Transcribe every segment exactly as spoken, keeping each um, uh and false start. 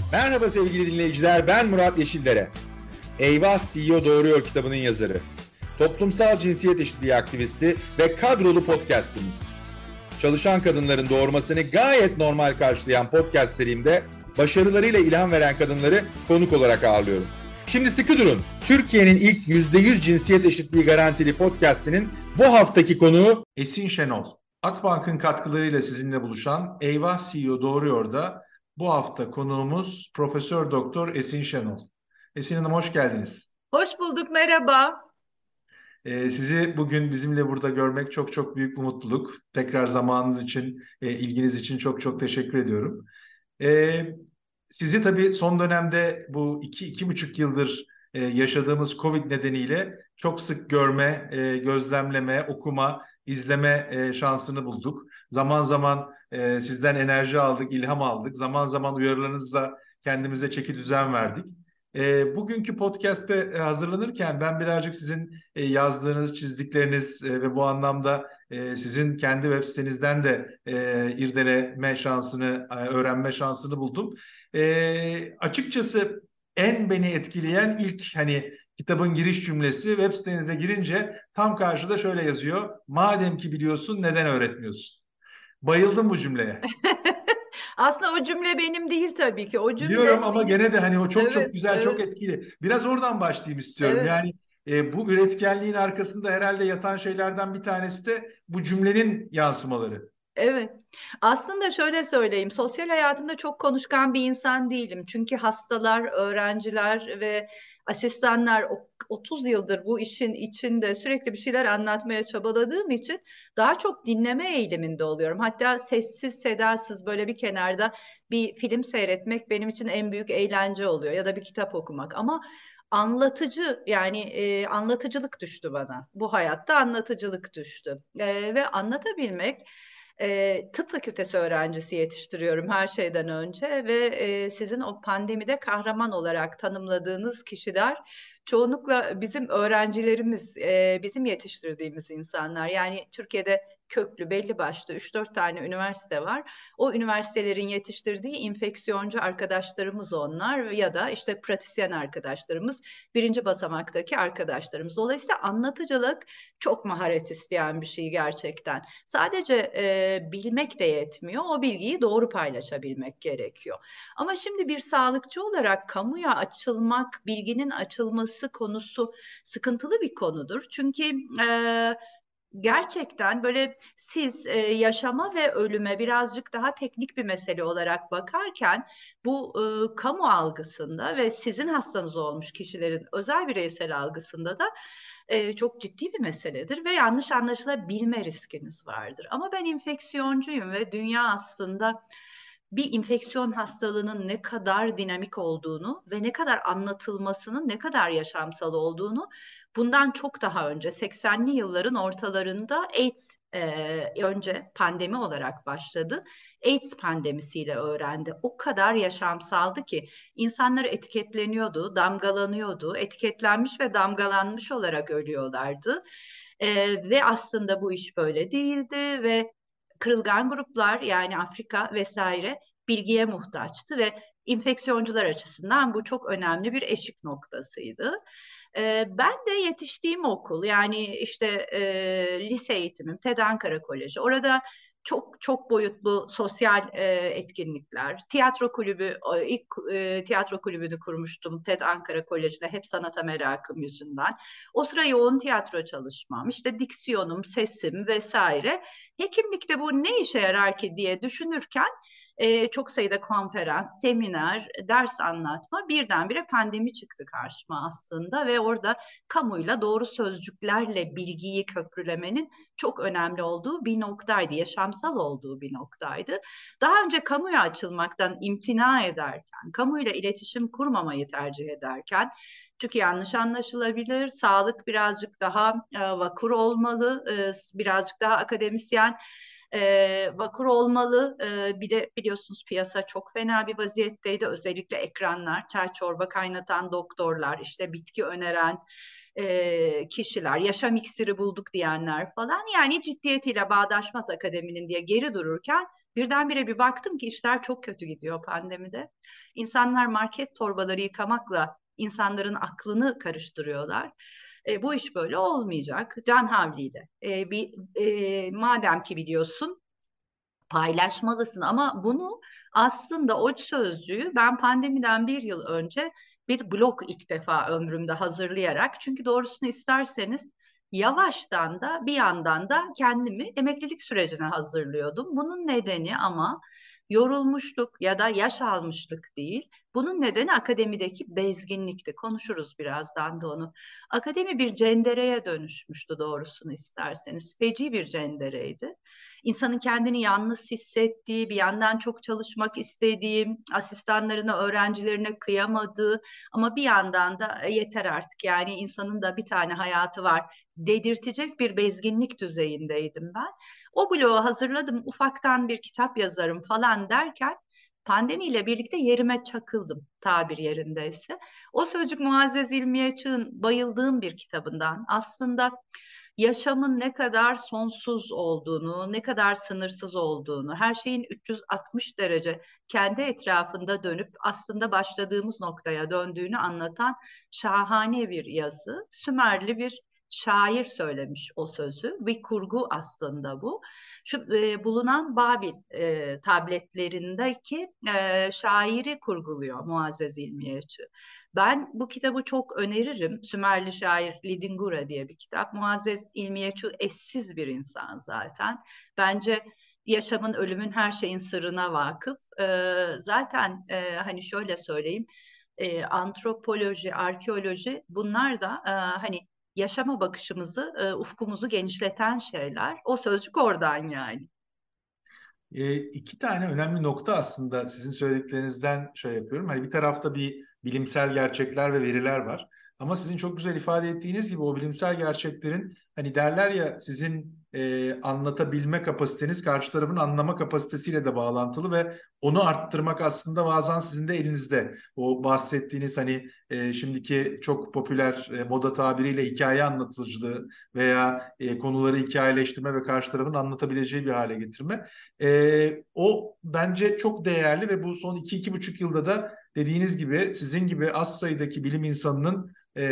Merhaba sevgili dinleyiciler, ben Murat Yeşildere. Eyvah C E O Doğuruyor kitabının yazarı. Toplumsal cinsiyet eşitliği aktivisti ve kadrolu podcastimiz. Çalışan kadınların doğurmasını gayet normal karşılayan podcast serimde başarılarıyla ilham veren kadınları konuk olarak ağırlıyorum. Şimdi sıkı durun. Türkiye'nin ilk yüzde yüz cinsiyet eşitliği garantili podcastinin bu haftaki konuğu Esin Şenol. Akbank'ın katkılarıyla sizinle buluşan Eyvah C E O Doğuruyor'da bu hafta konuğumuz Profesör Doktor Esin Şenol. Esin Hanım hoş geldiniz. Hoş bulduk, merhaba. Ee, sizi bugün bizimle burada görmek çok çok büyük bir mutluluk. Tekrar zamanınız için, e, ilginiz için çok çok teşekkür ediyorum. Ee, sizi tabii son dönemde bu iki, iki buçuk yıldır e, yaşadığımız Covid nedeniyle çok sık görme, e, gözlemleme, okuma, izleme e, şansını bulduk. Zaman zaman e, sizden enerji aldık, ilham aldık. Zaman zaman uyarılarınızla kendimize çeki düzen verdik. E, bugünkü podcast'te e, hazırlanırken ben birazcık sizin e, yazdığınız, çizdikleriniz e, ve bu anlamda e, sizin kendi web sitenizden de e, irdeleme şansını, e, öğrenme şansını buldum. E, açıkçası en beni etkileyen ilk hani kitabın giriş cümlesi web sitenize girince tam karşıda şöyle yazıyor. Madem ki biliyorsun neden öğretmiyorsun? Bayıldım bu cümleye. Aslında o cümle benim değil tabii ki. O Biliyorum cümle ama benim. gene de hani o çok çok Evet, güzel, çok evet, etkili. Biraz oradan başlayayım istiyorum. evet. Yani e, bu üretkenliğin arkasında herhalde yatan şeylerden bir tanesi de bu cümlenin yansımaları. Evet. Aslında şöyle söyleyeyim, sosyal hayatımda çok konuşkan bir insan değilim. Çünkü hastalar, öğrenciler ve asistanlar o- otuz yıldır bu işin içinde sürekli bir şeyler anlatmaya çabaladığım için daha çok dinleme eğiliminde oluyorum. Hatta sessiz, sedasız böyle bir kenarda bir film seyretmek benim için en büyük eğlence oluyor ya da bir kitap okumak. Ama anlatıcı yani e, anlatıcılık düştü bana. Bu hayatta anlatıcılık düştü. E, ve anlatabilmek e, tıp fakültesi öğrencisi yetiştiriyorum her şeyden önce ve e, sizin o pandemide kahraman olarak tanımladığınız kişiler çoğunlukla bizim öğrencilerimiz, e, bizim yetiştirdiğimiz insanlar. Yani Türkiye'de köklü belli başlı üç dört tane üniversite var. O üniversitelerin yetiştirdiği infeksiyoncu arkadaşlarımız onlar ya da işte pratisyen arkadaşlarımız, birinci basamaktaki arkadaşlarımız. Dolayısıyla anlatıcılık çok maharet isteyen bir şey gerçekten. Sadece e, bilmek de yetmiyor. O bilgiyi doğru paylaşabilmek gerekiyor. Ama şimdi bir sağlıkçı olarak kamuya açılmak, bilginin açılması konusu sıkıntılı bir konudur. Çünkü e, gerçekten böyle siz e, yaşama ve ölüme birazcık daha teknik bir mesele olarak bakarken bu e, kamu algısında ve sizin hastanız olmuş kişilerin özel bireysel algısında da e, çok ciddi bir meseledir ve yanlış anlaşılabilme riskiniz vardır. Ama ben infeksiyoncuyum ve dünya aslında bir infeksiyon hastalığının ne kadar dinamik olduğunu ve ne kadar anlatılmasının ne kadar yaşamsal olduğunu bundan çok daha önce seksenli yılların ortalarında AIDS e, önce pandemi olarak başladı. AIDS pandemisiyle öğrendi. O kadar yaşamsaldı ki insanlar etiketleniyordu, damgalanıyordu, etiketlenmiş ve damgalanmış olarak ölüyorlardı. E, ve aslında bu iş böyle değildi ve kırılgan gruplar yani Afrika vesaire bilgiye muhtaçtı ve infeksiyoncular açısından bu çok önemli bir eşik noktasıydı. Ee, ben de yetiştiğim okul yani işte e, lise eğitimim TED Ankara Koleji. Orada çok çok boyutlu sosyal e, etkinlikler, tiyatro kulübü, e, ilk e, tiyatro kulübünü kurmuştum TED Ankara Koleji'nde hep sanata merakım yüzünden. O sıra yoğun tiyatro çalışmam, işte diksiyonum, sesim vesaire. Hekimlikte bu ne işe yarar ki diye düşünürken e, çok sayıda konferans, seminer, ders anlatma birdenbire pandemi çıktı karşıma aslında ve orada kamuyla doğru sözcüklerle bilgiyi köprülemenin çok önemli olduğu bir noktaydı, yaşamsal olduğu bir noktaydı. Daha önce kamuya açılmaktan imtina ederken, kamuyla iletişim kurmamayı tercih ederken, çünkü yanlış anlaşılabilir, sağlık birazcık daha e, vakur olmalı, e, birazcık daha akademisyen e, vakur olmalı. E, bir de biliyorsunuz piyasa çok fena bir vaziyetteydi. Özellikle ekranlar, çay çorba kaynatan doktorlar, işte bitki öneren e, kişiler, yaşam iksiri bulduk diyenler falan. Yani ciddiyetiyle bağdaşmaz akademinin diye geri dururken Birdenbire bir baktım ki işler çok kötü gidiyor pandemide. İnsanlar market torbaları yıkamakla insanların aklını karıştırıyorlar. E, bu iş böyle olmayacak. Can havliyle. E, bir e, madem ki biliyorsun, paylaşmalısın. Ama bunu, aslında o sözcüğü ben pandemiden bir yıl önce bir blog ilk defa ömrümde hazırlayarak, çünkü doğrusunu isterseniz yavaştan da bir yandan da kendimi emeklilik sürecine hazırlıyordum. Bunun nedeni ama yorulmuşluk ya da yaş almışlık değil. Bunun nedeni akademideki bezginlikti. Konuşuruz birazdan da onu. Akademi bir cendereye dönüşmüştü doğrusunu isterseniz. Feci bir cendereydi. İnsanın kendini yalnız hissettiği, bir yandan çok çalışmak istediği, asistanlarına, öğrencilerine kıyamadığı ama bir yandan da "E, yeter artık, yani insanın da bir tane hayatı var" dedirtecek bir bezginlik düzeyindeydim ben. O bloğu hazırladım, ufaktan bir kitap yazarım falan derken pandemiyle birlikte yerime çakıldım, tabir yerindeyse. O sözcük Muazzez İlmiye Açık'ın bayıldığım bir kitabından. Aslında yaşamın ne kadar sonsuz olduğunu, ne kadar sınırsız olduğunu, her şeyin üç yüz altmış derece kendi etrafında dönüp aslında başladığımız noktaya döndüğünü anlatan şahane bir yazı. Sümerli bir şair söylemiş o sözü. Bir kurgu aslında bu. Şu e, bulunan Babil e, tabletlerindeki e, şairi kurguluyor Muazzez İlmiye Açık. Ben bu kitabı çok öneririm. Sümerli şair Lidingura diye bir kitap. Muazzez İlmiyeçi eşsiz bir insan zaten. Bence yaşamın, ölümün, her şeyin sırrına vakıf. Ee, zaten e, hani şöyle söyleyeyim, e, antropoloji, arkeoloji, bunlar da e, hani yaşama bakışımızı, e, ufkumuzu genişleten şeyler. O sözcük oradan yani. E, iki tane önemli nokta aslında sizin söylediklerinizden şey yapıyorum. Hani bir tarafta bir bilimsel gerçekler ve veriler var. Ama sizin çok güzel ifade ettiğiniz gibi o bilimsel gerçeklerin hani derler ya sizin e, anlatabilme kapasiteniz karşı tarafın anlama kapasitesiyle de bağlantılı ve onu arttırmak aslında bazen sizin de elinizde. O bahsettiğiniz hani e, şimdiki çok popüler e, moda tabiriyle hikaye anlatıcılığı veya e, konuları hikayeleştirme ve karşı tarafın anlatabileceği bir hale getirme. Ee, o bence çok değerli ve bu son iki, iki buçuk yılda da dediğiniz gibi sizin gibi az sayıdaki bilim insanının e,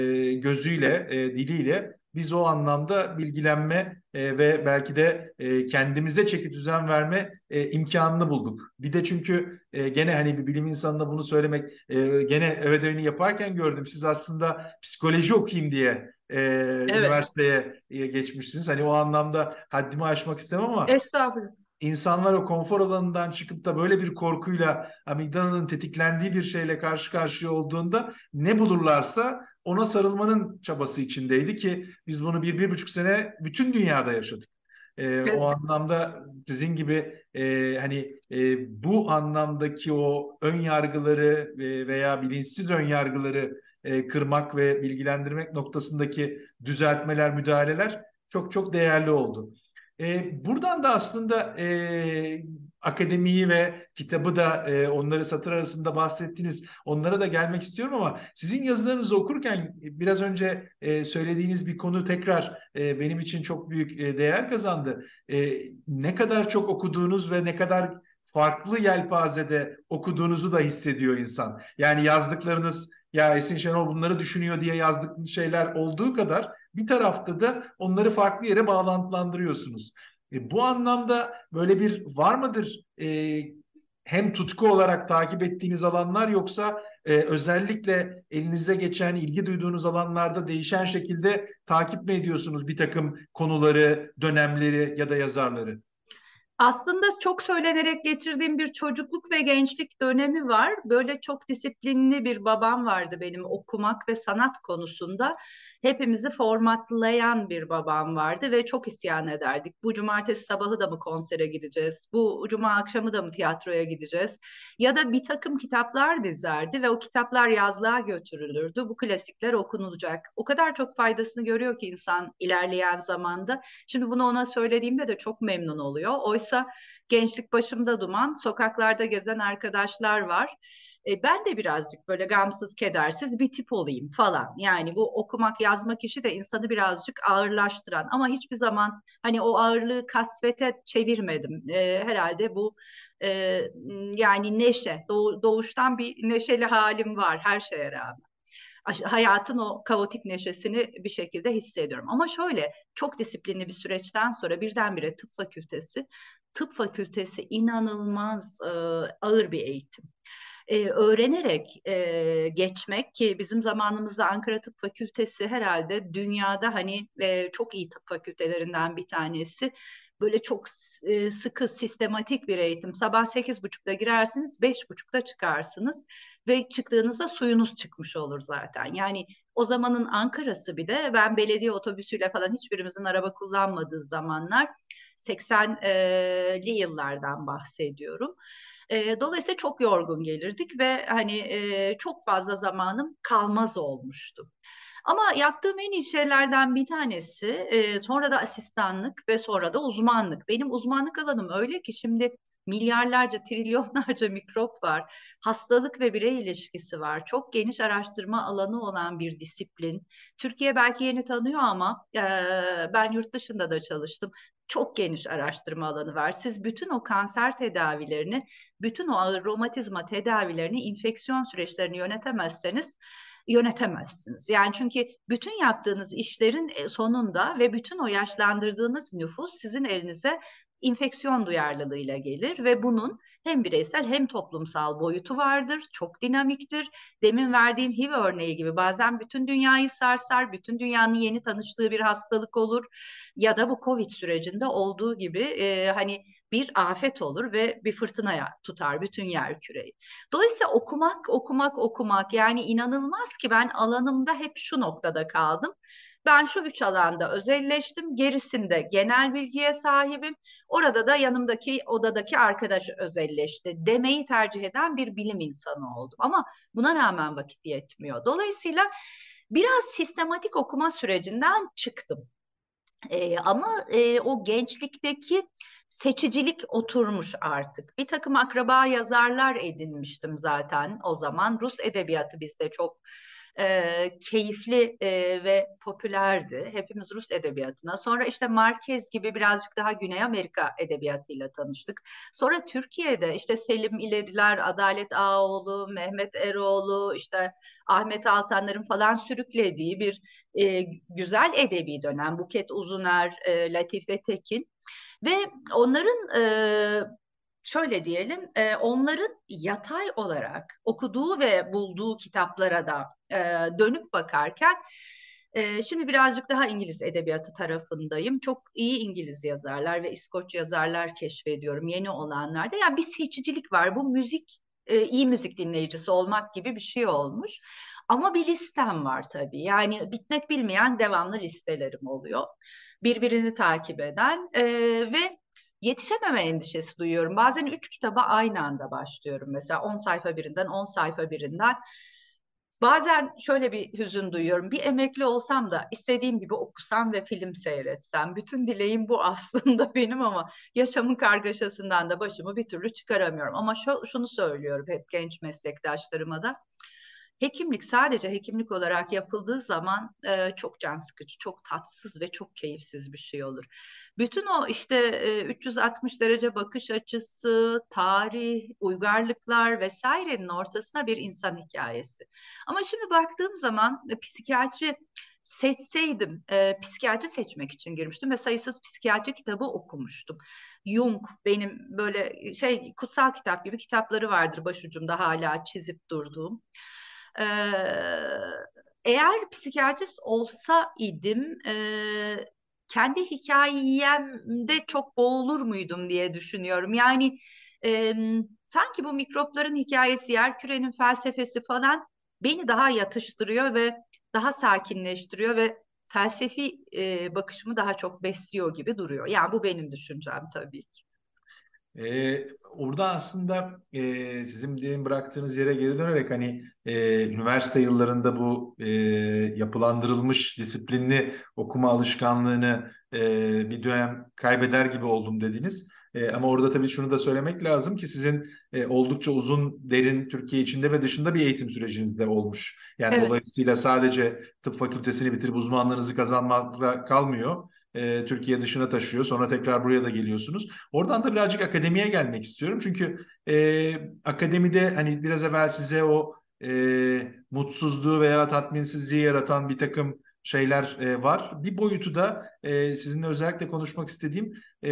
gözüyle, e, diliyle biz o anlamda bilgilenme e, ve belki de e, kendimize çeki düzen verme e, imkanını bulduk. Bir de çünkü e, gene hani bir bilim insanına bunu söylemek e, gene ödevini yaparken gördüm. Siz aslında psikoloji okuyayım diye e, Evet, üniversiteye e, geçmişsiniz. Hani o anlamda haddimi aşmak istemem ama estağfurullah. İnsanlar o konfor alanından çıkıp da böyle bir korkuyla amigdalanın tetiklendiği bir şeyle karşı karşıya olduğunda ne bulurlarsa ona sarılmanın çabası içindeydi ki biz bunu bir, bir buçuk sene bütün dünyada yaşadık. Ee, o Evet. anlamda sizin gibi e, hani e, bu anlamdaki o ön yargıları e, veya bilinçsiz ön yargıları e, kırmak ve bilgilendirmek noktasındaki düzeltmeler, müdahaleler çok çok değerli oldu. E, buradan da aslında e, akademiyi ve kitabı da e, onları satır arasında bahsettiniz. Onlara da gelmek istiyorum ama sizin yazılarınızı okurken biraz önce e, söylediğiniz bir konu tekrar e, benim için çok büyük e, değer kazandı. E, ne kadar çok okuduğunuz ve ne kadar farklı yelpazede okuduğunuzu da hissediyor insan. Yani yazdıklarınız ya Esin Şenol bunları düşünüyor diye yazdık şeyler olduğu kadar bir tarafta da onları farklı yere bağlantılandırıyorsunuz. E, bu anlamda böyle bir var mıdır? E, hem tutku olarak takip ettiğiniz alanlar yoksa e, özellikle elinize geçen, ilgi duyduğunuz alanlarda değişen şekilde takip mi ediyorsunuz bir takım konuları, dönemleri ya da yazarları? Aslında çok söylenerek geçirdiğim bir çocukluk ve gençlik dönemi var. Böyle çok disiplinli bir babam vardı benim, okumak ve sanat konusunda. Hepimizi formatlayan bir babam vardı ve çok isyan ederdik. Bu cumartesi sabahı da mı konsere gideceğiz? Bu cuma akşamı da mı tiyatroya gideceğiz? Ya da bir takım kitaplar dizerdi ve o kitaplar yazlığa götürülürdü. Bu klasikler okunulacak. O kadar çok faydasını görüyor ki insan ilerleyen zamanda. Şimdi bunu ona söylediğimde de çok memnun oluyor. Oysa Oysa gençlik başımda duman, sokaklarda gezen arkadaşlar var. E, ben de birazcık böyle gamsız, kedersiz bir tip olayım falan. Yani bu okumak, yazmak işi de insanı birazcık ağırlaştıran ama hiçbir zaman hani o ağırlığı kasvete çevirmedim. E, herhalde bu e, yani neşe, doğ, doğuştan bir neşeli halim var her şeye rağmen. Hayatın o kaotik neşesini bir şekilde hissediyorum. Ama şöyle çok disiplinli bir süreçten sonra birdenbire tıp fakültesi, tıp fakültesi inanılmaz e, ağır bir eğitim. E, öğrenerek e, geçmek ki bizim zamanımızda Ankara Tıp Fakültesi herhalde dünyada hani e, çok iyi tıp fakültelerinden bir tanesi. Böyle çok e, sıkı, sistematik bir eğitim. Sabah sekiz buçukta girersiniz, beş buçukta çıkarsınız ve çıktığınızda suyunuz çıkmış olur zaten. Yani o zamanın Ankara'sı bir de ben belediye otobüsüyle falan hiçbirimizin araba kullanmadığı zamanlar seksenli yıllardan bahsediyorum. E, dolayısıyla çok yorgun gelirdik ve hani e, çok fazla zamanım kalmaz olmuştu. Ama yaptığım en iyi şeylerden bir tanesi e, sonra da asistanlık ve sonra da uzmanlık. Benim uzmanlık alanım öyle ki şimdi milyarlarca, trilyonlarca mikrop var. Hastalık ve birey ilişkisi var. Çok geniş araştırma alanı olan bir disiplin. Türkiye belki yeni tanıyor ama e, ben yurt dışında da çalıştım. Çok geniş araştırma alanı var. Siz bütün o kanser tedavilerini, bütün o ağır romatizma tedavilerini, infeksiyon süreçlerini yönetemezseniz yönetemezsiniz. Yani çünkü bütün yaptığınız işlerin sonunda ve bütün o yaşlandırdığınız nüfus sizin elinize infeksiyon duyarlılığıyla gelir ve bunun hem bireysel hem toplumsal boyutu vardır. Çok dinamiktir. Demin verdiğim H I V örneği gibi bazen bütün dünyayı sarsar, bütün dünyanın yeni tanıştığı bir hastalık olur ya da bu Covid sürecinde olduğu gibi e, hani bir afet olur ve bir fırtınaya tutar bütün yer küreyi. Dolayısıyla okumak, okumak, okumak yani inanılmaz ki ben alanımda hep şu noktada kaldım. Ben şu üç alanda özelleştim, gerisinde genel bilgiye sahibim. Orada da yanımdaki odadaki arkadaş özelleşti demeyi tercih eden bir bilim insanı oldum. Ama buna rağmen vakit yetmiyor. Dolayısıyla biraz sistematik okuma sürecinden çıktım. E, ama e, o gençlikteki seçicilik oturmuş artık. Bir takım akraba yazarlar edinmiştim zaten o zaman. Rus edebiyatı bizde çok e, keyifli e, ve popülerdi. Hepimiz Rus edebiyatına. Sonra işte Marquez gibi birazcık daha Güney Amerika edebiyatıyla tanıştık. Sonra Türkiye'de işte Selim İleriler, Adalet Ağaoğlu, Mehmet Eroğlu, işte Ahmet Altanlar'ın falan sürüklediği bir e, güzel edebi dönem. Buket Uzuner, e, Latife Tekin ve onların e, şöyle diyelim, e, onların yatay olarak okuduğu ve bulduğu kitaplara da e, dönüp bakarken e, şimdi birazcık daha İngiliz edebiyatı tarafındayım. Çok iyi İngiliz yazarlar ve İskoç yazarlar keşfediyorum yeni olanlarda. Yani bir seçicilik var. Bu müzik e, iyi müzik dinleyicisi olmak gibi bir şey olmuş. Ama bir listem var tabii. Yani bitmek bilmeyen devamlı listelerim oluyor. Birbirini takip eden e, ve yetişememe endişesi duyuyorum. Bazen üç kitaba aynı anda başlıyorum. Mesela on sayfa birinden, on sayfa birinden. Bazen şöyle bir hüzün duyuyorum. Bir emekli olsam da istediğim gibi okusam ve film seyretsem. Bütün dileğim bu aslında benim ama yaşamın kargaşasından da başımı bir türlü çıkaramıyorum. Ama şu, şunu söylüyorum hep genç meslektaşlarıma da. Hekimlik sadece hekimlik olarak yapıldığı zaman e, çok can sıkıcı, çok tatsız ve çok keyifsiz bir şey olur. Bütün o işte e, üç yüz altmış derece bakış açısı, tarih, uygarlıklar vesairenin ortasına bir insan hikayesi. Ama şimdi baktığım zaman e, psikiyatri seçseydim, e, psikiyatri seçmek için girmiştim ve sayısız psikiyatri kitabı okumuştum. Jung benim böyle şey kutsal kitap gibi kitapları vardır başucumda hala çizip durduğum. Ee, Eğer psikiyatrist olsa idim, e, kendi hikayemde çok boğulur muydum diye düşünüyorum. Yani e, sanki bu mikropların hikayesi, yerkürenin felsefesi falan beni daha yatıştırıyor ve daha sakinleştiriyor ve felsefi e, bakışımı daha çok besliyor gibi duruyor. Yani bu benim düşüncem tabii ki. Ee, orada aslında e, sizin demin bıraktığınız yere geri dönerek hani e, üniversite yıllarında bu e, yapılandırılmış disiplinli okuma alışkanlığını e, bir dönem kaybeder gibi oldum dediniz. E, ama orada tabii şunu da söylemek lazım ki sizin e, oldukça uzun, derin Türkiye içinde ve dışında bir eğitim süreciniz de olmuş. Yani Evet. dolayısıyla sadece tıp fakültesini bitirip uzmanlığınızı kazanmakla kalmıyor. E, Türkiye dışına taşıyor. Sonra tekrar buraya da geliyorsunuz. Oradan da birazcık akademiye gelmek istiyorum. Çünkü e, akademide hani biraz evvel size o e, mutsuzluğu veya tatminsizliği yaratan bir takım şeyler e, var. Bir boyutu da e, sizinle özellikle konuşmak istediğim e,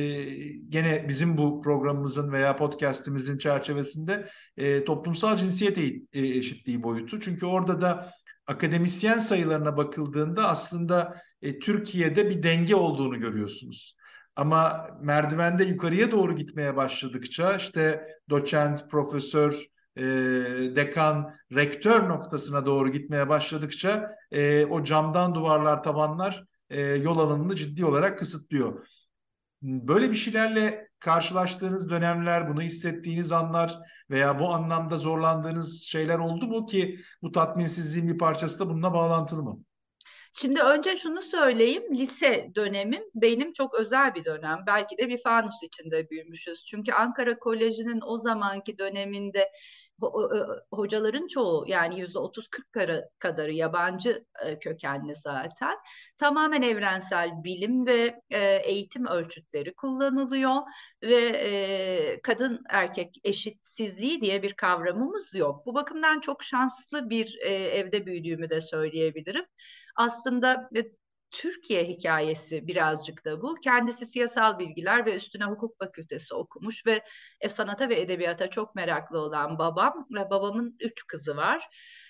gene bizim bu programımızın veya podcast'imizin çerçevesinde e, toplumsal cinsiyet e- eşitliği boyutu. Çünkü orada da akademisyen sayılarına bakıldığında aslında e, Türkiye'de bir denge olduğunu görüyorsunuz. Ama merdivende yukarıya doğru gitmeye başladıkça işte doçent, profesör, e, dekan, rektör noktasına doğru gitmeye başladıkça e, o camdan duvarlar, tavanlar e, yol alanını ciddi olarak kısıtlıyor. Böyle bir şeylerle karşılaştığınız dönemler, bunu hissettiğiniz anlar veya bu anlamda zorlandığınız şeyler oldu mu ki bu tatminsizliğin bir parçası da bununla bağlantılı mı? Şimdi önce şunu söyleyeyim, lise dönemim benim çok özel bir dönem. Belki de bir fanus içinde büyümüşüz. Çünkü Ankara Koleji'nin o zamanki döneminde ho- hocaların çoğu, yani yüzde otuz kırk kadarı yabancı e, kökenli zaten. Tamamen evrensel bilim ve e, eğitim ölçütleri kullanılıyor ve e, kadın erkek eşitsizliği diye bir kavramımız yok. Bu bakımdan çok şanslı bir e, evde büyüdüğümü de söyleyebilirim. Aslında e, Türkiye hikayesi birazcık da bu. Kendisi siyasal bilgiler ve üstüne hukuk fakültesi okumuş ve e, sanata ve edebiyata çok meraklı olan babam ve babamın üç kızı var.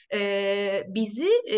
E, bizi e,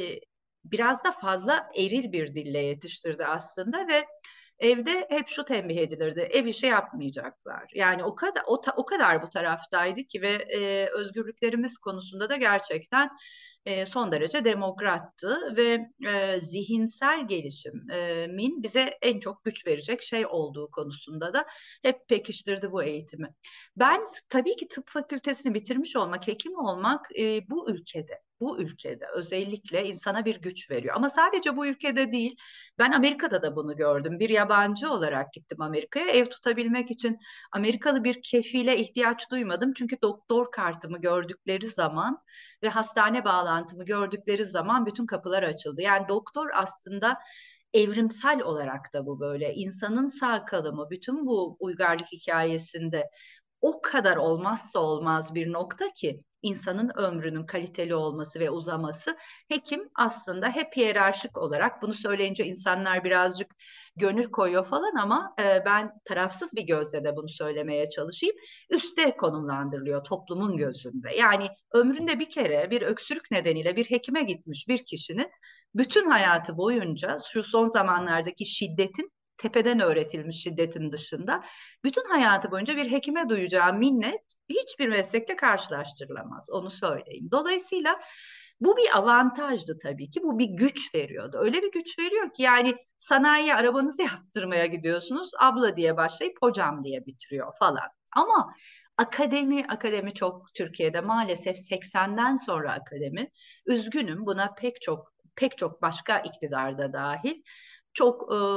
biraz da fazla eril bir dille yetiştirdi aslında ve evde hep şu tembih edilirdi: ev işi yapmayacaklar. Yani o kadar o, ta, o kadar bu taraftaydı ki ve e, özgürlüklerimiz konusunda da gerçekten e, son derece demokrattı ve e, zihinsel gelişimin bize en çok güç verecek şey olduğu konusunda da hep pekiştirdi bu eğitimi. Ben tabii ki tıp fakültesini bitirmiş olmak, hekim olmak e, bu ülkede, bu ülkede özellikle insana bir güç veriyor. Ama sadece bu ülkede değil, ben Amerika'da da bunu gördüm. Bir yabancı olarak gittim Amerika'ya. Ev tutabilmek için Amerikalı bir kefile ihtiyaç duymadım. Çünkü doktor kartımı gördükleri zaman ve hastane bağlantımı gördükleri zaman bütün kapılar açıldı. Yani doktor aslında evrimsel olarak da bu böyle. İnsanın sağ kalımı bütün bu uygarlık hikayesinde o kadar olmazsa olmaz bir nokta ki insanın ömrünün kaliteli olması ve uzaması. Hekim aslında hep hiyerarşik olarak, bunu söyleyince insanlar birazcık gönül koyuyor falan ama e, ben tarafsız bir gözle de bunu söylemeye çalışayım. Üste konumlandırılıyor toplumun gözünde. Yani ömründe bir kere bir öksürük nedeniyle bir hekime gitmiş bir kişinin bütün hayatı boyunca şu son zamanlardaki şiddetin, tepeden öğretilmiş şiddetin dışında bütün hayatı boyunca bir hekime duyacağı minnet hiçbir meslekle karşılaştırılamaz. Onu söyleyeyim. Dolayısıyla bu bir avantajdı tabii ki. Bu bir güç veriyordu. Öyle bir güç veriyor ki yani sanayiye arabanızı yaptırmaya gidiyorsunuz. Abla diye başlayıp hocam diye bitiriyor falan. Ama akademi, akademi çok Türkiye'de maalesef seksenden sonra akademi. Üzgünüm, buna pek çok pek çok başka iktidarda dahil çok e,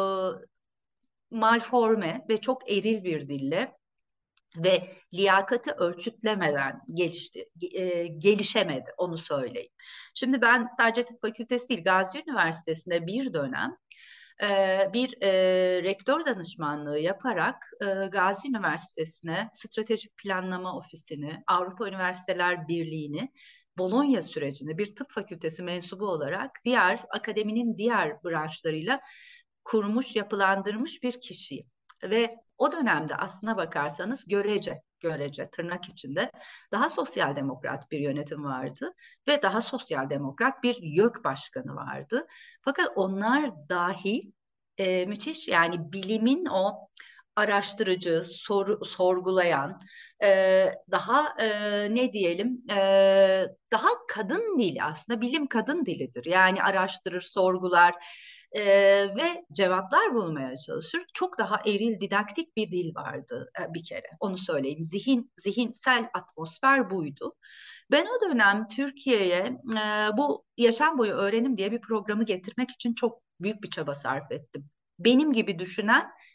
malforme ve çok eril bir dille ve liyakati ölçütlemeden gelişti, e, gelişemedi, onu söyleyeyim. Şimdi ben sadece tıp fakültesi değil, Gazi Üniversitesi'nde bir dönem e, bir e, rektör danışmanlığı yaparak e, Gazi Üniversitesi'ne stratejik planlama ofisini, Avrupa Üniversiteler Birliği'ni, Bologna sürecini bir tıp fakültesi mensubu olarak diğer akademinin diğer branşlarıyla kurmuş, yapılandırmış bir kişiyim. Ve o dönemde aslına bakarsanız görece, görece tırnak içinde daha sosyal demokrat bir yönetim vardı ve daha sosyal demokrat bir YÖK başkanı vardı. Fakat onlar dahi e, müthiş, yani bilimin o araştırıcı, sor, sorgulayan, e, daha e, ne diyelim, e, daha kadın dili, aslında bilim kadın dilidir. Yani araştırır, sorgular e, ve cevaplar bulmaya çalışır. Çok daha eril, didaktik bir dil vardı e, bir kere. Onu söyleyeyim. Zihin, zihinsel atmosfer buydu. Ben o dönem Türkiye'ye e, bu yaşam boyu öğrenim diye bir programı getirmek için çok büyük bir çaba sarf ettim. Benim gibi düşünen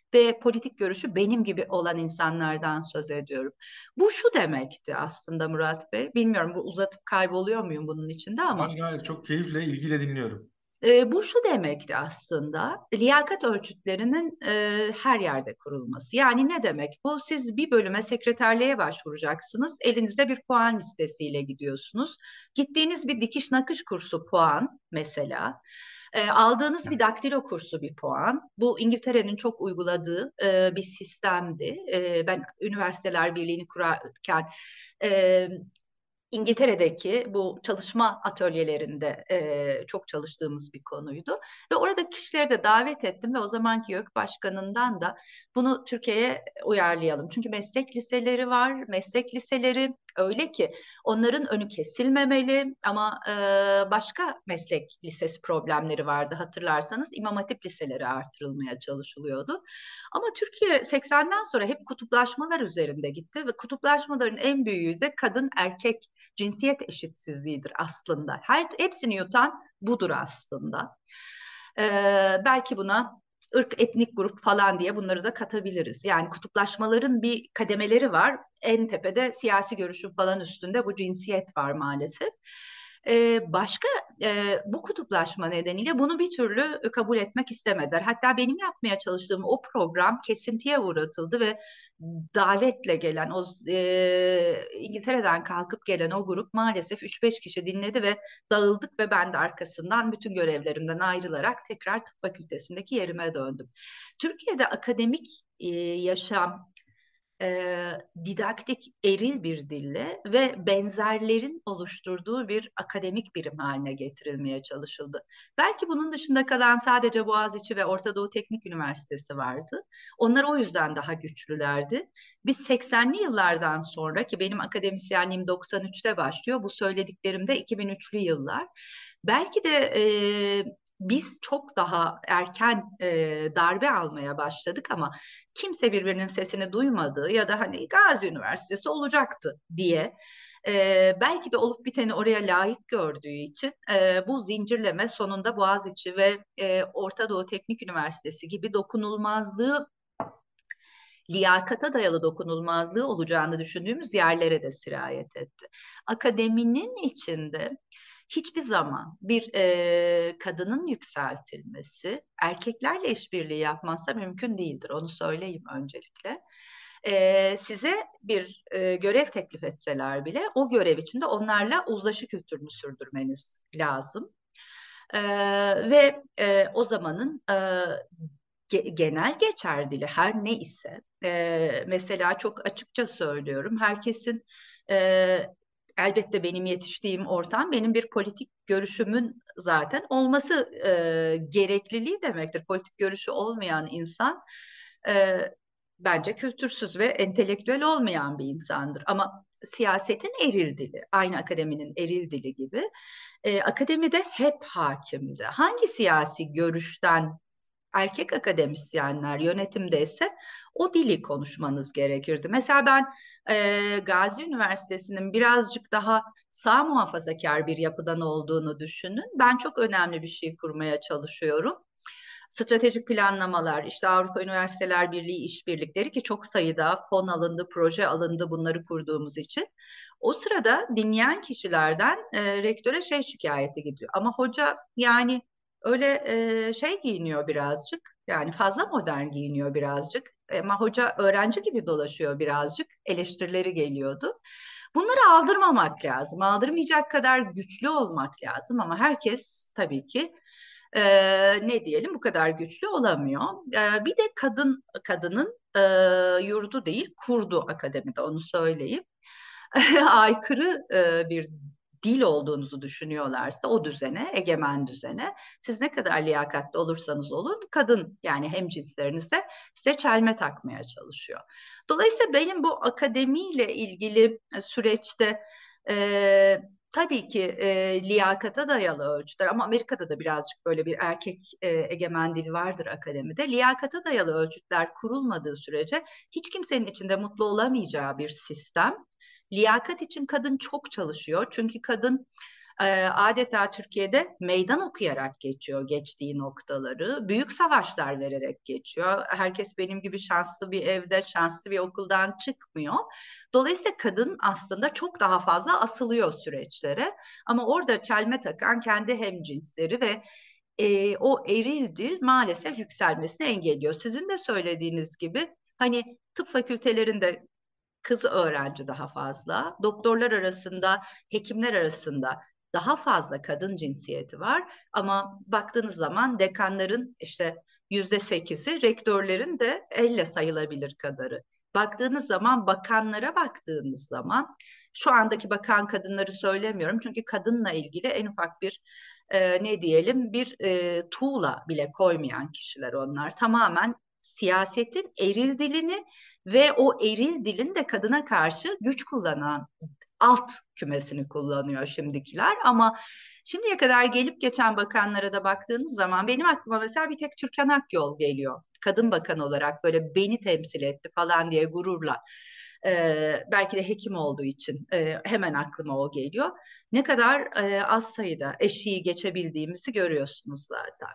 ve politik görüşü benim gibi olan insanlardan söz ediyorum. Bu şu demekti aslında Murat Bey. Bilmiyorum, bu uzatıp kayboluyor muyum bunun içinde ama Hayır, hayır, çok keyifle, ilgiyle dinliyorum. e, bu şu demekti aslında, liyakat ölçütlerinin e, her yerde kurulması. Yani ne demek? Bu, siz bir bölüme sekreterliğe başvuracaksınız. Elinizde bir puan listesiyle gidiyorsunuz. Gittiğiniz bir dikiş nakış kursu puan mesela. E, aldığınız bir daktilo kursu bir puan. Bu İngiltere'nin çok uyguladığı e, bir sistemdi. E, ben Üniversiteler Birliği'ni kurarken e, İngiltere'deki bu çalışma atölyelerinde e, çok çalıştığımız bir konuydu. Ve orada kişileri de davet ettim ve o zamanki YÖK Başkanı'ndan da bunu Türkiye'ye uyarlayalım. Çünkü meslek liseleri var, meslek liseleri öyle ki onların önü kesilmemeli ama e, başka meslek lisesi problemleri vardı hatırlarsanız. İmam Hatip liseleri artırılmaya çalışılıyordu. Ama Türkiye seksenden sonra hep kutuplaşmalar üzerinde gitti ve kutuplaşmaların en büyüğü de kadın erkek cinsiyet eşitsizliğidir aslında. Her, hepsini yutan budur aslında. Ee, belki buna ırk, etnik grup falan diye bunları da katabiliriz. Yani kutuplaşmaların bir kademeleri var. En tepede siyasi görüşün falan üstünde bu cinsiyet var maalesef. Ee, başka e, bu kutuplaşma nedeniyle bunu bir türlü kabul etmek istemediler. Hatta benim yapmaya çalıştığım o program kesintiye uğratıldı ve davetle gelen o e, İngiltere'den kalkıp gelen o grup maalesef üç beş kişi dinledi ve dağıldık ve ben de arkasından bütün görevlerimden ayrılarak tekrar tıp fakültesindeki yerime döndüm. Türkiye'de akademik e, yaşam e, didaktik, eril bir dille ve benzerlerin oluşturduğu bir akademik birim haline getirilmeye çalışıldı. Belki bunun dışında kalan sadece Boğaziçi ve Orta Doğu Teknik Üniversitesi vardı. Onlar o yüzden daha güçlülerdi. Biz seksenli yıllardan sonra, ki benim akademisyenliğim doksan üçte başlıyor, bu söylediklerim de iki bin üçlü yıllar. Belki de e, biz çok daha erken e, darbe almaya başladık ama kimse birbirinin sesini duymadığı ya da hani Gazi Üniversitesi olacaktı diye e, belki de olup biteni oraya layık gördüğü için e, bu zincirleme sonunda Boğaziçi ve e, Orta Doğu Teknik Üniversitesi gibi dokunulmazlığı, liyakata dayalı dokunulmazlığı olacağını düşündüğümüz yerlere de sirayet etti. Akademinin içinde hiçbir zaman bir e, kadının yükseltilmesi erkeklerle işbirliği yapmazsa mümkün değildir. Onu söyleyeyim öncelikle. E, size bir e, görev teklif etseler bile o görev içinde onlarla uzlaşı kültürünü sürdürmeniz lazım. E, ve e, o zamanın e, ge- genel geçer dili her ne ise, e, mesela çok açıkça söylüyorum, herkesin e, elbette benim yetiştiğim ortam benim bir politik görüşümün zaten olması e, gerekliliği demektir. Politik görüşü olmayan insan e, bence kültürsüz ve entelektüel olmayan bir insandır. Ama siyasetin eril dili, aynı akademinin eril dili gibi, e, akademide hep hakimdi. Hangi siyasi görüşten erkek akademisyenler yönetimdeyse o dili konuşmanız gerekirdi. Mesela ben e, Gazi Üniversitesi'nin birazcık daha sağ muhafazakar bir yapıdan olduğunu düşünün. Ben çok önemli bir şey kurmaya çalışıyorum. Stratejik planlamalar, işte Avrupa Üniversiteler Birliği işbirlikleri, ki çok sayıda fon alındı, proje alındı bunları kurduğumuz için. O sırada dinleyen kişilerden e, rektöre şey şikayeti gidiyor. Ama hoca yani öyle e, şey giyiniyor birazcık. Yani fazla modern giyiniyor birazcık. Ama hoca öğrenci gibi dolaşıyor birazcık. Eleştirileri geliyordu. Bunları aldırmamak lazım. Aldırmayacak kadar güçlü olmak lazım ama herkes tabii ki e, ne diyelim bu kadar güçlü olamıyor. E, bir de kadın kadının e, yurdu değil kurdu akademide, onu söyleyeyim. Aykırı e, bir dil olduğunuzu düşünüyorlarsa o düzene, egemen düzene, siz ne kadar liyakatli olursanız olun kadın, yani hemcinsleriniz de size çelme takmaya çalışıyor. Dolayısıyla benim bu akademiyle ilgili süreçte e, tabii ki e, liyakata dayalı ölçütler, ama Amerika'da da birazcık böyle bir erkek e, egemen dil vardır akademide. Liyakata dayalı ölçütler kurulmadığı sürece hiç kimsenin içinde mutlu olamayacağı bir sistem. Liyakat için kadın çok çalışıyor. Çünkü kadın e, adeta Türkiye'de meydan okuyarak geçiyor geçtiği noktaları. Büyük savaşlar vererek geçiyor. Herkes benim gibi şanslı bir evde, şanslı bir okuldan çıkmıyor. Dolayısıyla kadın aslında çok daha fazla asılıyor süreçlere. Ama orada çelme takan kendi hemcinsleri ve e, o eril dil maalesef yükselmesini engelliyor. Sizin de söylediğiniz gibi hani tıp fakültelerinde kız öğrenci daha fazla, doktorlar arasında, hekimler arasında daha fazla kadın cinsiyeti var. Ama baktığınız zaman dekanların işte yüzde sekizi, rektörlerin de elle sayılabilir kadarı. Baktığınız zaman bakanlara baktığınız zaman şu andaki bakan kadınları söylemiyorum çünkü kadınla ilgili en ufak bir e, ne diyelim bir e, tuğla bile koymayan kişiler onlar. Tamamen siyasetin eril dilini ve o eril dilin de kadına karşı güç kullanan alt kümesini kullanıyor şimdikiler. Ama şimdiye kadar gelip geçen bakanlara da baktığınız zaman benim aklıma mesela bir tek Türkan Akyol geliyor. Kadın bakan olarak böyle beni temsil etti falan diye gururla. Ee, belki de hekim olduğu için e, hemen aklıma o geliyor. Ne kadar e, az sayıda eşiği geçebildiğimizi görüyorsunuz zaten.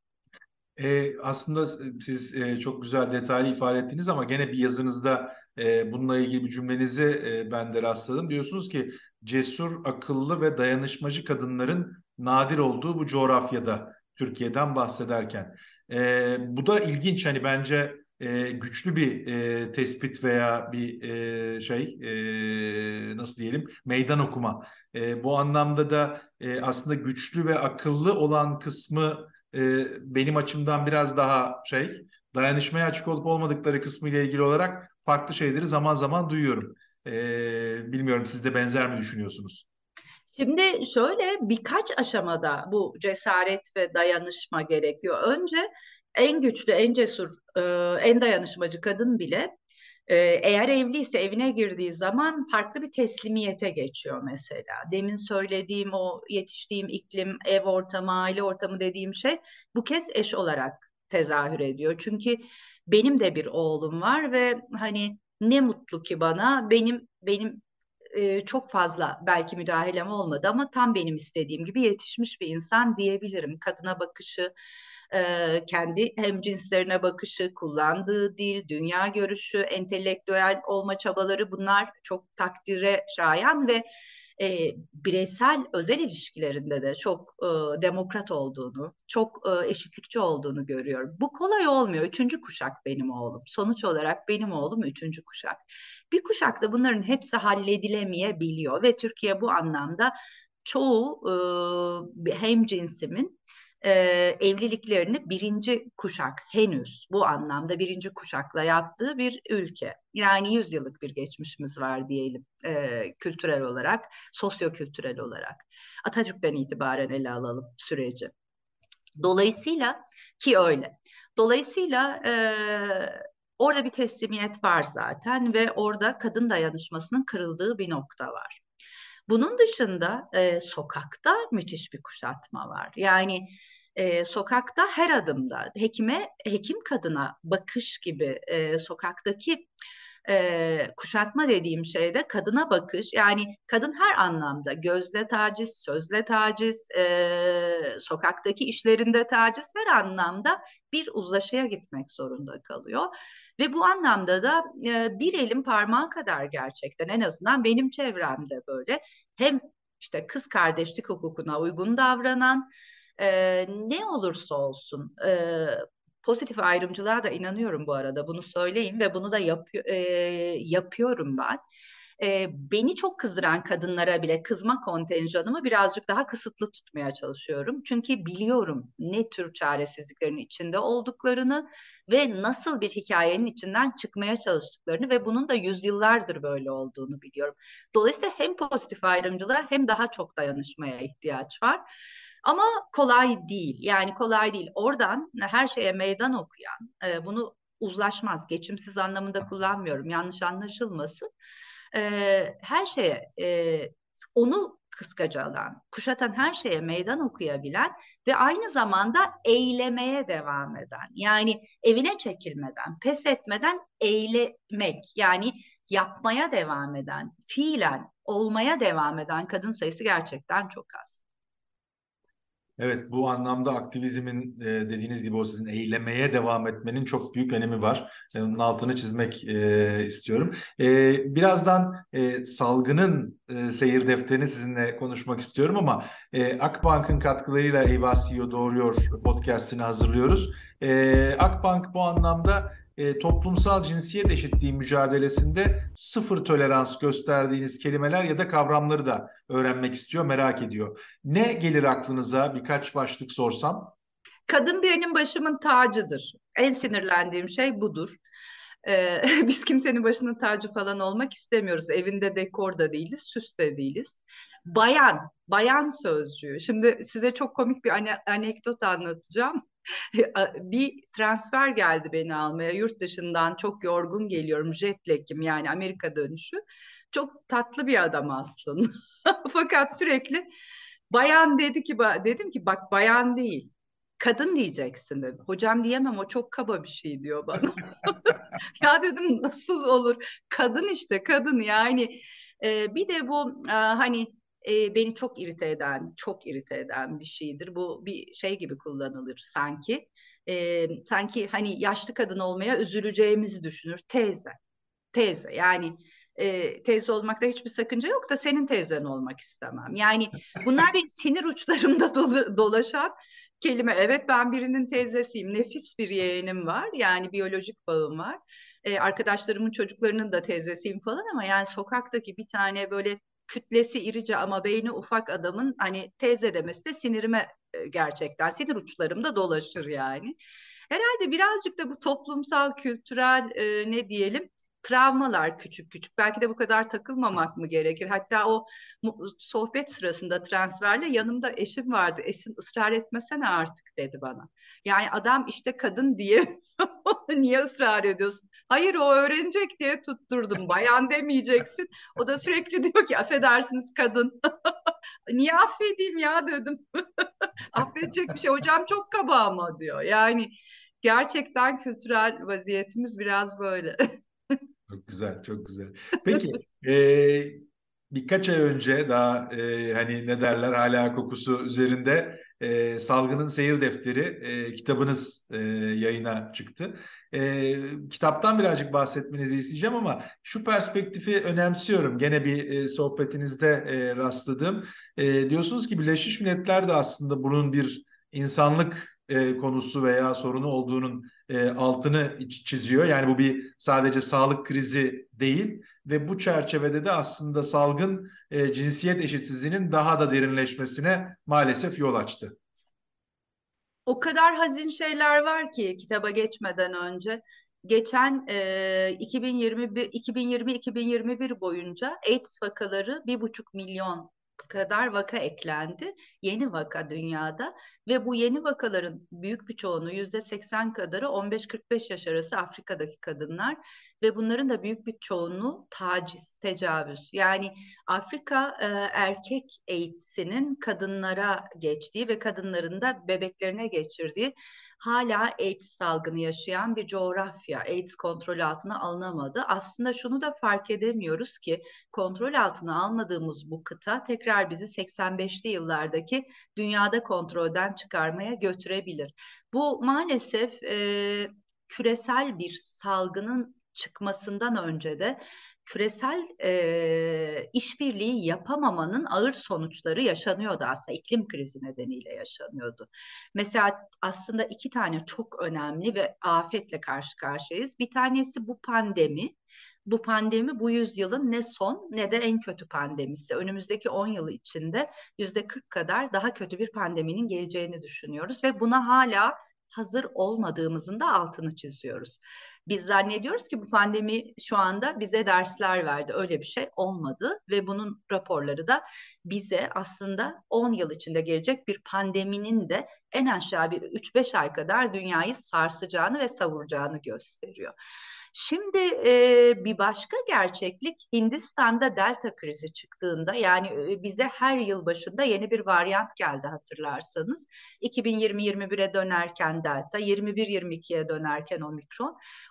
E, aslında siz e, çok güzel detaylı ifade ettiniz ama gene bir yazınızda e, bununla ilgili bir cümlenizi e, ben de rastladım. Diyorsunuz ki cesur, akıllı ve dayanışmacı kadınların nadir olduğu bu coğrafyada Türkiye'den bahsederken. E, bu da ilginç hani bence e, güçlü bir e, tespit veya bir e, şey e, nasıl diyelim meydan okuma. E, bu anlamda da e, aslında güçlü ve akıllı olan kısmı e, benim açımdan biraz daha şey dayanışmaya açık olup olmadıkları kısmı ile ilgili olarak farklı şeyleri zaman zaman duyuyorum. E, bilmiyorum siz de benzer mi düşünüyorsunuz? Şimdi şöyle birkaç aşamada bu cesaret ve dayanışma gerekiyor. Önce en güçlü, en cesur, e, en dayanışmacı kadın bile e, eğer evliyse evine girdiği zaman farklı bir teslimiyete geçiyor mesela. Demin söylediğim o yetiştiğim iklim, ev ortamı, aile ortamı dediğim şey bu kez eş olarak tezahür ediyor. Çünkü benim de bir oğlum var ve hani ne mutlu ki bana benim benim e, çok fazla belki müdahalem olmadı ama tam benim istediğim gibi yetişmiş bir insan diyebilirim. Kadına bakışı, e, kendi hemcinslerine bakışı, kullandığı dil, dünya görüşü, entelektüel olma çabaları bunlar çok takdire şayan ve e, bireysel özel ilişkilerinde de çok e, demokrat olduğunu, çok e, eşitlikçi olduğunu görüyorum. Bu kolay olmuyor. Üçüncü kuşak benim oğlum. Sonuç olarak benim oğlum üçüncü kuşak. Bir kuşakta bunların hepsi halledilemeyebiliyor ve Türkiye bu anlamda çoğu e, hemcinsimin e, evliliklerini birinci kuşak henüz bu anlamda birinci kuşakla yaptığı bir ülke. Yani yüz yıllık bir geçmişimiz var diyelim e, kültürel olarak, sosyo-kültürel olarak. Atatürk'ten itibaren ele alalım süreci. Dolayısıyla ki öyle. Dolayısıyla e, orada bir teslimiyet var zaten ve orada kadın dayanışmasının kırıldığı bir nokta var. Bunun dışında e, sokakta müthiş bir kuşatma var. Yani e, sokakta her adımda hekime, hekim kadına bakış gibi e, sokaktaki e, kuşatma dediğim şeyde kadına bakış yani kadın her anlamda gözle taciz, sözle taciz, e, sokaktaki işlerinde taciz her anlamda bir uzlaşıya gitmek zorunda kalıyor. Ve bu anlamda da e, bir elin parmağı kadar gerçekten en azından benim çevremde böyle hem işte kız kardeşlik hukukuna uygun davranan e, ne olursa olsun e, pozitif ayrımcılığa da inanıyorum bu arada bunu söyleyeyim ve bunu da yap, e, yapıyorum ben. E, beni çok kızdıran kadınlara bile kızma kontenjanımı birazcık daha kısıtlı tutmaya çalışıyorum. Çünkü biliyorum ne tür çaresizliklerin içinde olduklarını ve nasıl bir hikayenin içinden çıkmaya çalıştıklarını ve bunun da yüzyıllardır böyle olduğunu biliyorum. Dolayısıyla hem pozitif ayrımcılığa hem daha çok dayanışmaya ihtiyaç var. Ama kolay değil. Yani kolay değil. Oradan her şeye meydan okuyan, e, bunu uzlaşmaz, geçimsiz anlamında kullanmıyorum. Yanlış anlaşılmasın. E, her şeye e, onu kıskaca alan, kuşatan her şeye meydan okuyabilen ve aynı zamanda eylemeye devam eden. Yani evine çekilmeden, pes etmeden eylemek. Yani yapmaya devam eden, fiilen olmaya devam eden kadın sayısı gerçekten çok az. Evet, bu anlamda aktivizmin e, dediğiniz gibi o sizin eylemeye devam etmenin çok büyük önemi var. E, Onun altını çizmek e, istiyorum. E, birazdan e, salgının e, seyir defterini sizinle konuşmak istiyorum ama e, Akbank'ın katkılarıyla Eyvah C E O Doğuruyor podcast'ini hazırlıyoruz. E, Akbank bu anlamda e, toplumsal cinsiyet eşitliği mücadelesinde sıfır tolerans gösterdiğiniz kelimeler ya da kavramları da öğrenmek istiyor, merak ediyor. Ne gelir aklınıza birkaç başlık sorsam? Kadın benim başımın tacıdır. En sinirlendiğim şey budur. Ee, biz kimsenin başının tacı falan olmak istemiyoruz. Evinde dekor da değiliz, süs de değiliz. Bayan, bayan sözcüğü. Şimdi size çok komik bir ane- anekdot anlatacağım. Bir transfer geldi beni almaya. Yurt dışından çok yorgun geliyorum. Jet lag'im yani Amerika dönüşü. Çok tatlı bir adam aslında. Fakat sürekli bayan dedi ki, dedim ki bak bayan değil. Kadın diyeceksin dedi. Hocam diyemem o çok kaba bir şey diyor bana. Ya dedim nasıl olur? Kadın işte kadın yani. Ee, bir de bu e, hani e, beni çok irite eden, çok irite eden bir şeydir. Bu bir şey gibi kullanılır sanki. Ee, sanki hani yaşlı kadın olmaya üzüleceğimizi düşünür. Teyze, teyze yani e, teyze olmakta hiçbir sakınca yok da senin teyzen olmak istemem. Yani bunlar benim sinir uçlarımda dolu- dolaşan kelime. Evet ben birinin teyzesiyim. Nefis bir yeğenim var. Yani biyolojik bağım var. E, arkadaşlarımın çocuklarının da teyzesiyim falan ama yani sokaktaki bir tane böyle kütlesi irice ama beyni ufak adamın hani teyze demesi de sinirime e, gerçekten sinir uçlarımda dolaşır yani. Herhalde birazcık da bu toplumsal, kültürel e, ne diyelim travmalar küçük küçük. Belki de bu kadar takılmamak mı gerekir? Hatta o sohbet sırasında transferle yanımda eşim vardı. Esin ısrar etmesene artık dedi bana. Yani adam işte kadın diye niye ısrar ediyorsun? Hayır o öğrenecek diye tutturdum. Bayan demeyeceksin. O da sürekli diyor ki affedersiniz kadın. Niye affedeyim ya dedim. Affedecek bir şey. Hocam çok kaba ama diyor. Yani gerçekten kültürel vaziyetimiz biraz böyle. Çok güzel, çok güzel. Peki, e, birkaç ay önce daha e, hani ne derler hala kokusu üzerinde e, Salgının Seyir Defteri e, kitabınız e, yayına çıktı. E, kitaptan birazcık bahsetmenizi isteyeceğim ama şu perspektifi önemsiyorum. Gene bir e, sohbetinizde e, rastladım. E, diyorsunuz ki Birleşmiş Milletler de aslında bunun bir insanlık e, konusu veya sorunu olduğunun e, altını çiziyor. Yani bu bir sadece sağlık krizi değil ve bu çerçevede de aslında salgın e, cinsiyet eşitsizliğinin daha da derinleşmesine maalesef yol açtı. O kadar hazin şeyler var ki kitaba geçmeden önce. Geçen e, iki bin yirmi bir, iki bin yirmi iki bin yirmi bir boyunca AIDS vakaları bir buçuk milyon kadar vaka eklendi. Yeni vaka dünyada ve bu yeni vakaların büyük bir çoğunluğu yüzde seksen kadarı on beş kırk beş yaş arası Afrika'daki kadınlar ve bunların da büyük bir çoğunluğu taciz, tecavüz. Yani Afrika e, erkek AIDS'inin kadınlara geçtiği ve kadınların da bebeklerine geçirdiği hala AIDS salgını yaşayan bir coğrafya. AIDS kontrol altına alınamadı. Aslında şunu da fark edemiyoruz ki kontrol altına almadığımız bu kıta tekrar bizi seksen beşli yıllardaki dünyada kontrolden çıkarmaya götürebilir. Bu maalesef e, küresel bir salgının çıkmasından önce de küresel e, işbirliği yapamamanın ağır sonuçları yaşanıyordu aslında iklim krizi nedeniyle yaşanıyordu. Mesela aslında iki tane çok önemli ve afetle karşı karşıyayız. Bir tanesi bu pandemi. Bu pandemi bu yüzyılın ne son ne de en kötü pandemisi. Önümüzdeki on yılı içinde yüzde kırk kadar daha kötü bir pandeminin geleceğini düşünüyoruz ve buna hala hazır olmadığımızın da altını çiziyoruz. Biz zannediyoruz ki bu pandemi şu anda bize dersler verdi. Öyle bir şey olmadı ve bunun raporları da bize aslında on yıl içinde gelecek bir pandeminin de en aşağı bir üç beş ay kadar dünyayı sarsacağını ve savuracağını gösteriyor. Şimdi e, bir başka gerçeklik Hindistan'da delta krizi çıktığında yani e, bize her yıl başında yeni bir varyant geldi hatırlarsanız. iki bin yirmi yirmi bire dönerken delta, yirmi bir yirmi ikiye dönerken omikron.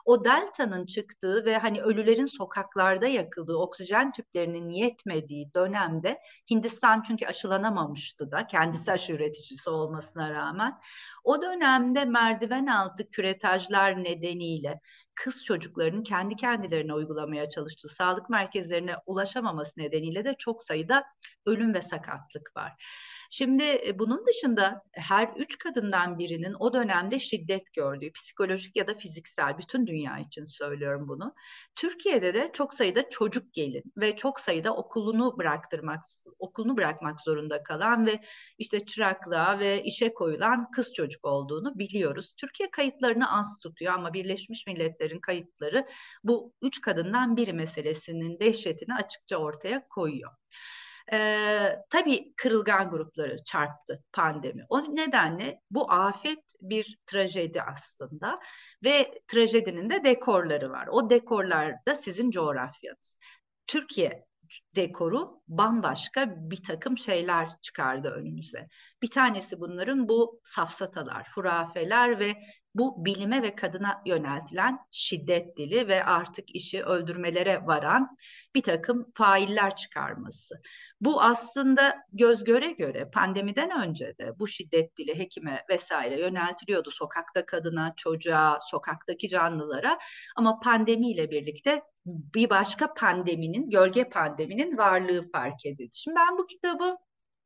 O delta'nın çıktığı ve hani ölülerin sokaklarda yakıldığı, oksijen tüplerinin yetmediği dönemde Hindistan çünkü aşılanamamıştı da kendisi aşı üreticisi olmasına rağmen o dönemde merdiven altı küretajlar nedeniyle kız çocuklarının kendi kendilerine uygulamaya çalıştığı sağlık merkezlerine ulaşamaması nedeniyle de çok sayıda ölüm ve sakatlık var. Şimdi e, bunun dışında her üç kadından birinin o dönemde şiddet gördüğü, psikolojik ya da fiziksel, bütün dünya için söylüyorum bunu. Türkiye'de de çok sayıda çocuk gelin ve çok sayıda okulunu bıraktırmak, okulunu bırakmak zorunda kalan ve işte çıraklığa ve işe koyulan kız çocuk olduğunu biliyoruz. Türkiye kayıtlarını az tutuyor ama Birleşmiş Milletler'in kayıtları bu üç kadından biri meselesinin dehşetini açıkça ortaya koyuyor. Ee, tabii kırılgan grupları çarptı pandemi. O nedenle bu afet bir trajedi aslında ve trajedinin de dekorları var. O dekorlar da sizin coğrafyanız. Türkiye dekoru bambaşka bir takım şeyler çıkardı önümüze. Bir tanesi bunların bu safsatalar, hurafeler ve bu bilime ve kadına yöneltilen şiddet dili ve artık işi öldürmelere varan bir takım failler çıkarması. Bu aslında göz göre göre pandemiden önce de bu şiddet dili hekime vesaire yöneltiliyordu sokakta kadına, çocuğa, sokaktaki canlılara ama pandemiyle birlikte bir başka pandeminin, gölge pandeminin varlığı fark edildi. Şimdi ben bu kitabı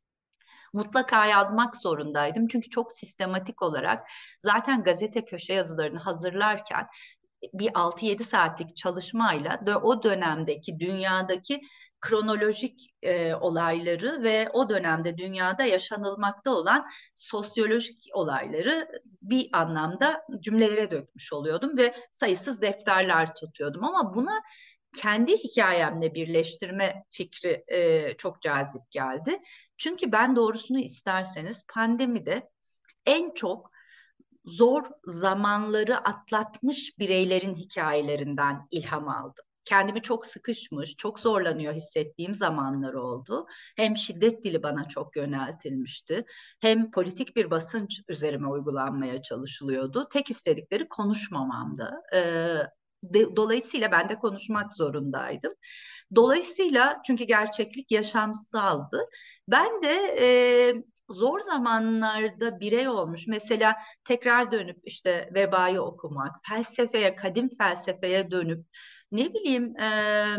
mutlaka yazmak zorundaydım. Çünkü çok sistematik olarak zaten gazete köşe yazılarını hazırlarken bir altı yedi saatlik çalışmayla o dönemdeki dünyadaki kronolojik e, olayları ve o dönemde dünyada yaşanılmakta olan sosyolojik olayları bir anlamda cümlelere dökmüş oluyordum ve sayısız defterler tutuyordum ama buna kendi hikayemle birleştirme fikri e, çok cazip geldi. Çünkü ben doğrusunu isterseniz pandemide en çok zor zamanları atlatmış bireylerin hikayelerinden ilham aldım. Kendimi çok sıkışmış, çok zorlanıyor hissettiğim zamanlar oldu. Hem şiddet dili bana çok yöneltilmişti, hem politik bir basınç üzerime uygulanmaya çalışılıyordu. Tek istedikleri konuşmamamdı. Ee, de, dolayısıyla ben de konuşmak zorundaydım. Dolayısıyla çünkü gerçeklik yaşamsaldı. Ben de e, zor zamanlarda birey olmuş. Mesela tekrar dönüp işte Veba'yı okumak, felsefeye, kadim felsefeye dönüp ne bileyim e,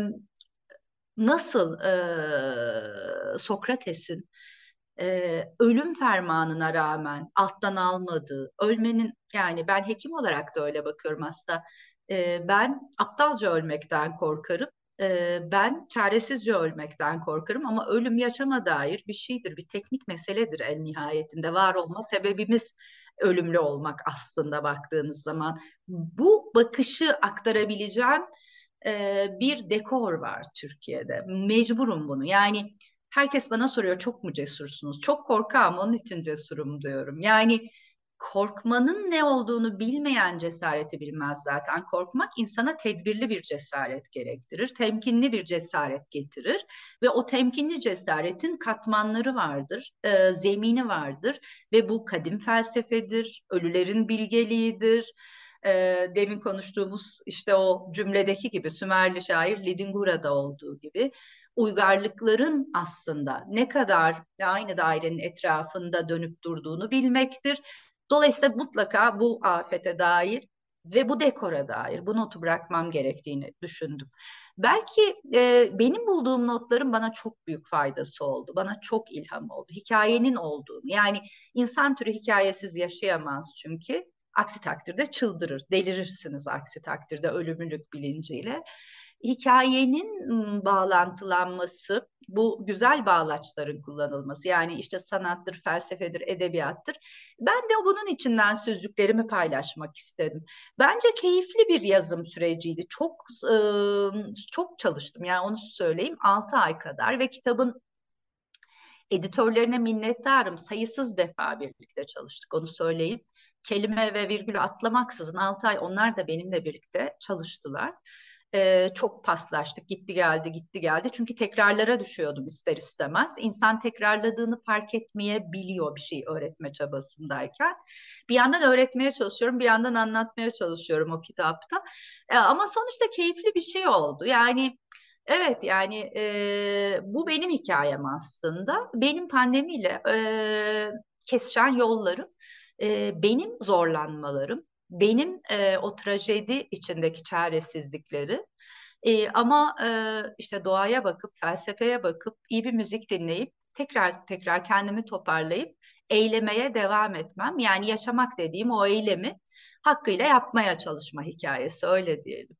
nasıl e, Sokrates'in e, ölüm fermanına rağmen alttan almadığı, ölmenin yani ben hekim olarak da öyle bakıyorum aslında. E, ben aptalca ölmekten korkarım. E, ben çaresizce ölmekten korkarım ama ölüm yaşama dair bir şeydir, bir teknik meseledir en nihayetinde. Var olma sebebimiz ölümlü olmak aslında baktığınız zaman. Bu bakışı aktarabileceğim e, bir dekor var Türkiye'de. Mecburum bunu. Yani herkes bana soruyor çok mu cesursunuz? Çok korkağım onun için cesurum diyorum. Yani korkmanın ne olduğunu bilmeyen cesareti bilmez zaten. Korkmak insana tedbirli bir cesaret gerektirir. Temkinli bir cesaret getirir. Ve o temkinli cesaretin katmanları vardır, e, zemini vardır. Ve bu kadim felsefedir, ölülerin bilgeliğidir, e, demin konuştuğumuz işte o cümledeki gibi Sümerli şair Lidingura'da olduğu gibi uygarlıkların aslında ne kadar aynı dairenin etrafında dönüp durduğunu bilmektir. Dolayısıyla mutlaka bu afete dair ve bu dekora dair bu notu bırakmam gerektiğini düşündüm. Belki e, benim bulduğum notların bana çok büyük faydası oldu. Bana çok ilham oldu. Hikayenin olduğunu yani insan türü hikayesiz yaşayamaz çünkü. Aksi takdirde çıldırır, delirirsiniz aksi takdirde ölümlülük bilinciyle. Hikayenin bağlantılanması, bu güzel bağlaçların kullanılması yani işte sanattır, felsefedir, edebiyattır. Ben de bunun içinden sözcüklerimi paylaşmak istedim. Bence keyifli bir yazım süreciydi. Çok e, çok çalıştım yani onu söyleyeyim altı ay kadar ve kitabın editörlerine minnettarım. Sayısız defa birlikte çalıştık onu söyleyeyim. Kelime ve virgülü atlamaksızın altı ay onlar da benimle birlikte çalıştılar. Ee, çok paslaştık, gitti geldi, gitti geldi. Çünkü tekrarlara düşüyordum ister istemez. İnsan tekrarladığını fark etmeyebiliyor bir şey öğretme çabasındayken. Bir yandan öğretmeye çalışıyorum, bir yandan anlatmaya çalışıyorum o kitapta. Ee, ama sonuçta keyifli bir şey oldu. Yani evet, yani e, bu benim hikayem aslında. Benim pandemiyle e, kesişen yollarım, e, benim zorlanmalarım, benim e, o trajedi içindeki çaresizlikleri. E, ama e, işte doğaya bakıp, felsefeye bakıp, iyi bir müzik dinleyip, tekrar tekrar kendimi toparlayıp eylemeye devam etmem. Yani yaşamak dediğim o eylemi hakkıyla yapmaya çalışma hikayesi, öyle diyelim.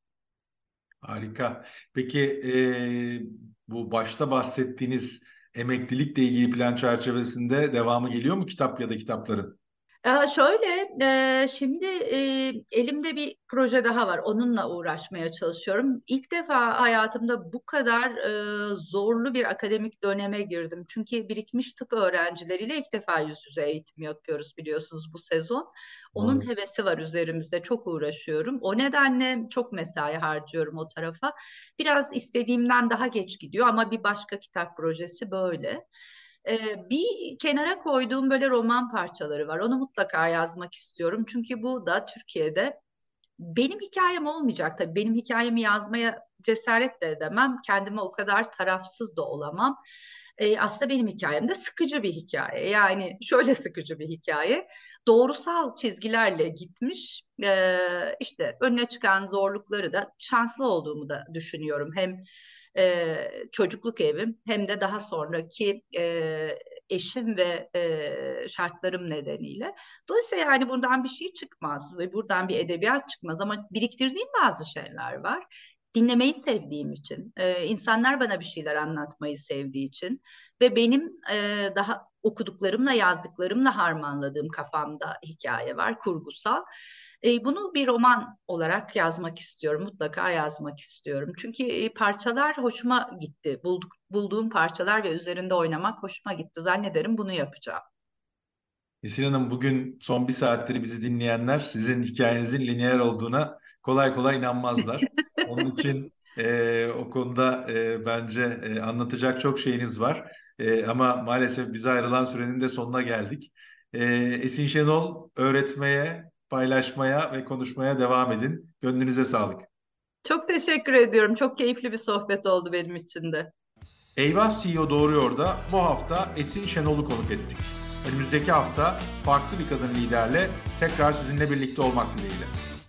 Harika. Peki e, bu başta bahsettiğiniz emeklilikle ilgili plan çerçevesinde devamı geliyor mu kitap ya da kitapların? Ee, şöyle, e, şimdi e, elimde bir proje daha var. Onunla uğraşmaya çalışıyorum. İlk defa hayatımda bu kadar e, zorlu bir akademik döneme girdim. Çünkü birikmiş tıp öğrencileriyle ilk defa yüz yüze eğitim yapıyoruz, biliyorsunuz, bu sezon. Onun Doğru. hevesi var üzerimizde. Çok uğraşıyorum. O nedenle çok mesai harcıyorum o tarafa. Biraz istediğimden daha geç gidiyor ama bir başka kitap projesi böyle. Ee, bir kenara koyduğum böyle roman parçaları var. Onu mutlaka yazmak istiyorum. Çünkü bu da Türkiye'de benim hikayem olmayacak tabii. Benim hikayemi yazmaya cesaret de edemem. Kendime o kadar tarafsız da olamam. Ee, aslında benim hikayem de sıkıcı bir hikaye. Yani şöyle sıkıcı bir hikaye. Doğrusal çizgilerle gitmiş. Ee, işte önüne çıkan zorlukları da şanslı olduğumu da düşünüyorum. Hem e, çocukluk evim hem de daha sonraki e, eşim ve e, şartlarım nedeniyle. Dolayısıyla yani buradan bir şey çıkmaz ve buradan bir edebiyat çıkmaz ama biriktirdiğim bazı şeyler var. Dinlemeyi sevdiğim için, e, insanlar bana bir şeyler anlatmayı sevdiği için ve benim e, daha okuduklarımla yazdıklarımla harmanladığım kafamda hikaye var, kurgusal. E, bunu bir roman olarak yazmak istiyorum, mutlaka yazmak istiyorum. Çünkü e, parçalar hoşuma gitti, bulduk, bulduğum parçalar ve üzerinde oynamak hoşuma gitti. Zannederim bunu yapacağım. Esin Hanım, bugün son bir saattir bizi dinleyenler sizin hikayenizin lineer olduğuna kolay kolay inanmazlar. Onun için e, o konuda e, bence e, anlatacak çok şeyiniz var. E, ama maalesef bize ayrılan sürenin de sonuna geldik. E, Esin Şenol, öğretmeye, paylaşmaya ve konuşmaya devam edin. Gönlünüze sağlık. Çok teşekkür ediyorum. Çok keyifli bir sohbet oldu benim için de. Eyvah C E O Doğruyor da bu hafta Esin Şenol'u konuk ettik. Önümüzdeki hafta farklı bir kadın liderle tekrar sizinle birlikte olmak dileğiyle.